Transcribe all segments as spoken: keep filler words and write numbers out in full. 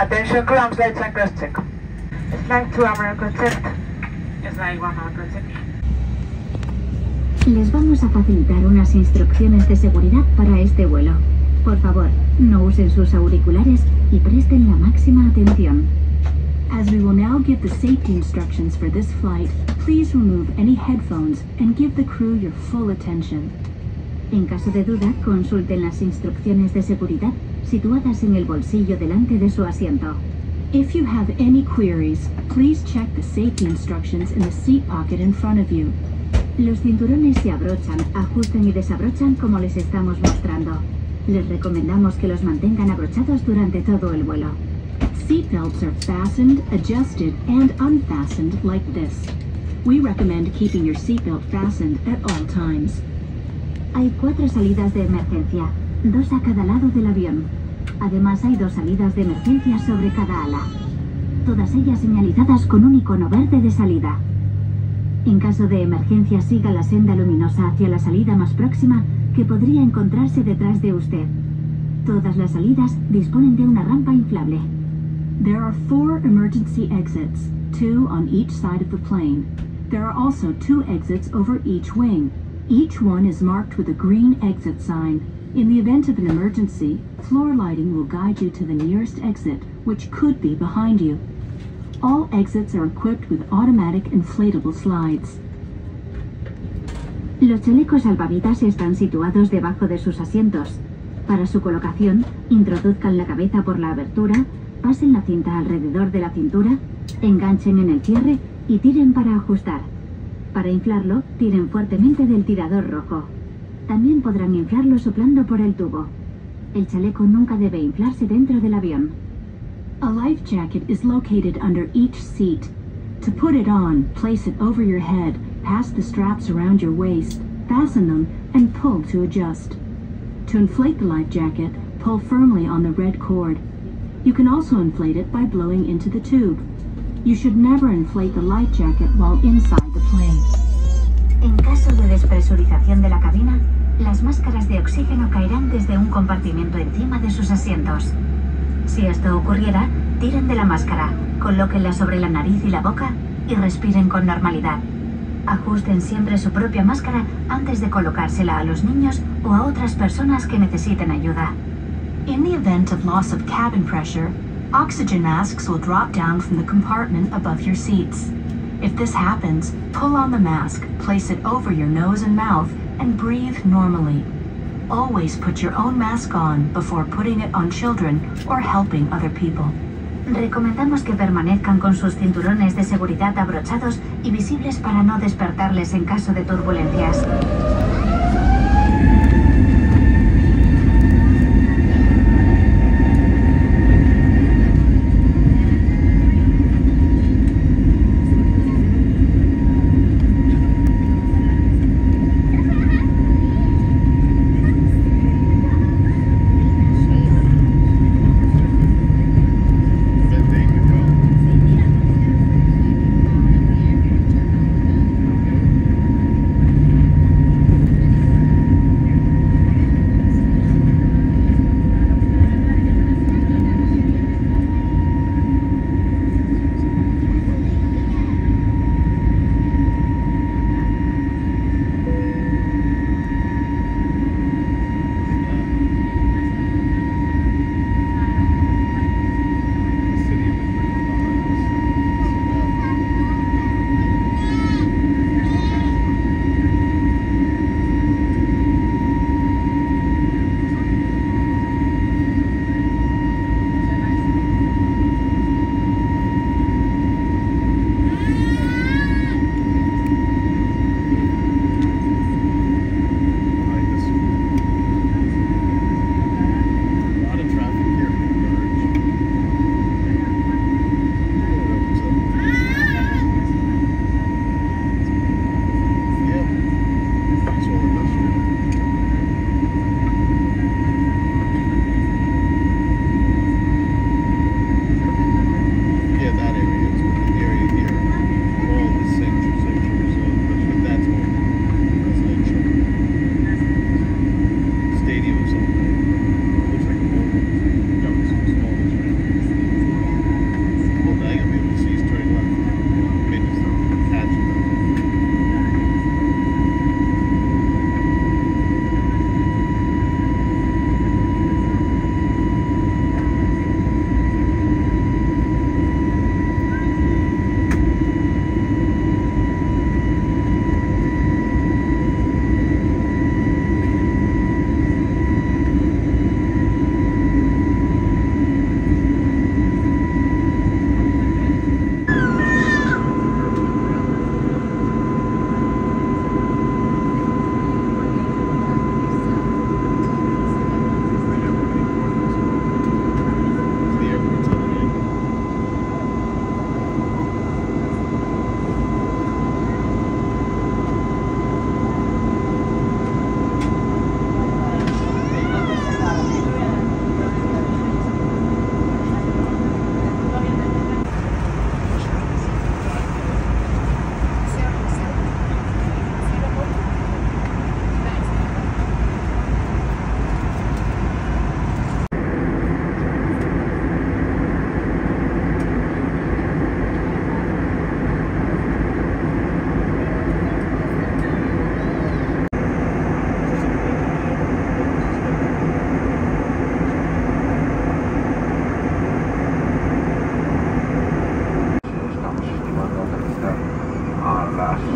Attention crew, flight and cross check. Slide to America check. Slide one America check. Les vamos a facilitar unas instrucciones de seguridad para este vuelo. Por favor, no usen sus auriculares y presten la máxima atención. As we will now give the safety instructions for this flight, please remove any headphones and give the crew your full attention. En caso de duda, consulten las instrucciones de seguridad situadas en el bolsillo delante de su asiento. If you have any queries, please check the safety instructions in the seat pocket in front of you. Los cinturones se abrochan, ajustan y desabrochan como les estamos mostrando. Les recomendamos que los mantengan abrochados durante todo el vuelo. Seatbelts are fastened, adjusted, and unfastened like this. We recommend keeping your seatbelt fastened at all times. Hay cuatro salidas de emergencia, dos a cada lado del avión. Además hay dos salidas de emergencia sobre cada ala. Todas ellas señalizadas con un icono verde de salida. En caso de emergencia, siga la senda luminosa hacia la salida más próxima que podría encontrarse detrás de usted. Todas las salidas disponen de una rampa inflable. There are four emergency exits, two on each side of the plane. There are also two exits over each wing. Each one is marked with a green exit sign. In the event of an emergency, floor lighting will guide you to the nearest exit, which could be behind you. All exits are equipped with automatic inflatable slides. Los chalecos salvavidas están situados debajo de sus asientos. Para su colocación, introduzcan la cabeza por la abertura, pasen la cinta alrededor de la cintura, enganchen en el cierre y tiren para ajustar. Para inflarlo, tiren fuertemente del tirador rojo. También podrán inflarlo soplando por el tubo. El chaleco nunca debe inflarse dentro del avión. A life jacket is located under each seat. To put it on, place it over your head, pass the straps around your waist, fasten them, and pull to adjust. To inflate the life jacket, pull firmly on the red cord. You can also inflate it by blowing into the tube. You should never inflate the life jacket while inside the plane. En caso de despresurización de la cabina, las máscaras de oxígeno caerán desde un compartimento encima de sus asientos. Si esto ocurriera, tiren de la máscara, colóquenla sobre la nariz y la boca y respiren con normalidad. Ajusten siempre su propia máscara antes de colocársela a los niños o a otras personas que necesiten ayuda. In the event of loss of cabin pressure, oxygen masks will drop down from the compartment above your seats. If this happens, pull on the mask, place it over your nose and mouth, and breathe normally. Always put your own mask on before putting it on children or helping other people. Recomendamos que permanezcan con sus cinturones de seguridad abrochados y visibles para no despertarles en caso de turbulencias.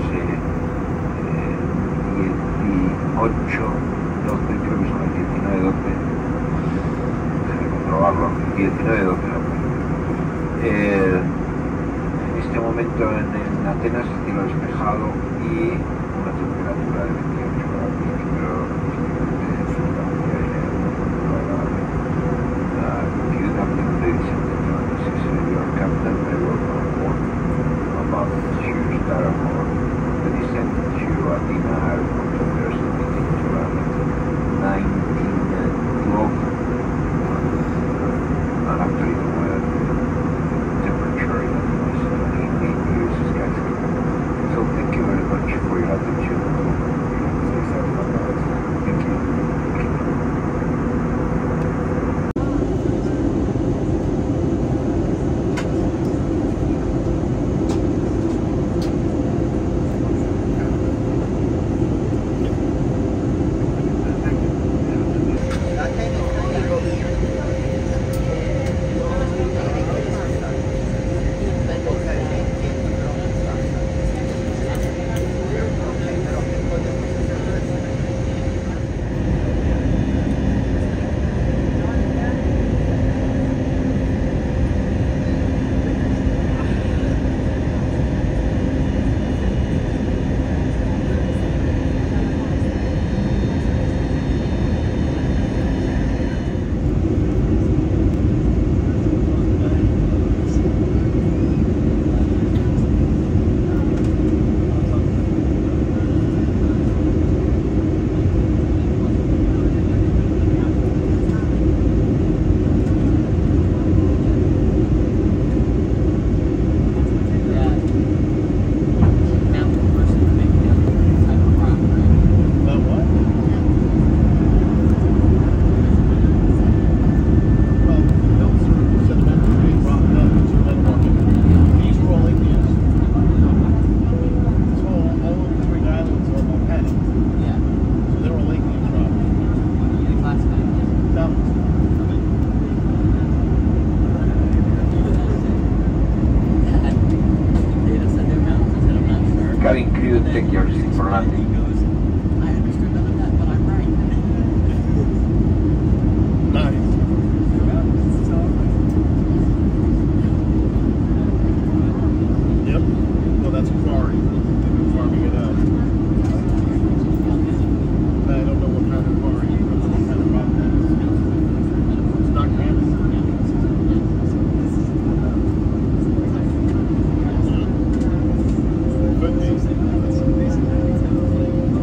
eh, eh, dieciocho, doce, creo que son las diecinueve, doce, déjame comprobarlo, diecinueve, doce, eh, en este momento en, en Atenas el cielo despejado y una temperatura de veintiocho grados, pero posiblemente seguramente haya una agradable. Good afternoon, ladies and gentlemen, this is uh, your captain. I welcome aboard about to start aboard the descent to Athena Airport University in July nineteen twelve. And actually the weather, the temperature in Athena is twenty-eight degrees Celsius. So thank you very much for your attention. Thank you. Cabin crew, take your seat for landing. I understood none of that, but I'm right. Nice. Yep. Well, that's quarry. They've been farming it out. I don't know what kind of quarry. I don't know what kind of rock that is. It's not granite. Could be.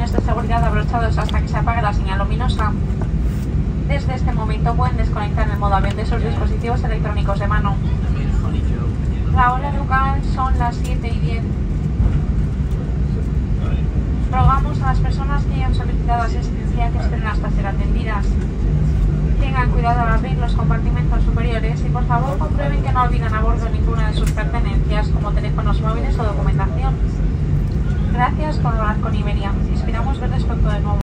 cinturones de seguridad abrochados hasta que se apague la señal luminosa. Desde este momento pueden desconectar el modo avión de sus dispositivos electrónicos de mano. La hora local son las siete y diez. Rogamos a las personas que hayan solicitado asistencia que esperen hasta ser atendidas. Tengan cuidado al abrir los compartimentos superiores y por favor comprueben que no olviden a bordo ninguna de sus pertenencias como teléfonos móviles o documentación. Gracias por volar con Iberia. Esperamos verles pronto de nuevo.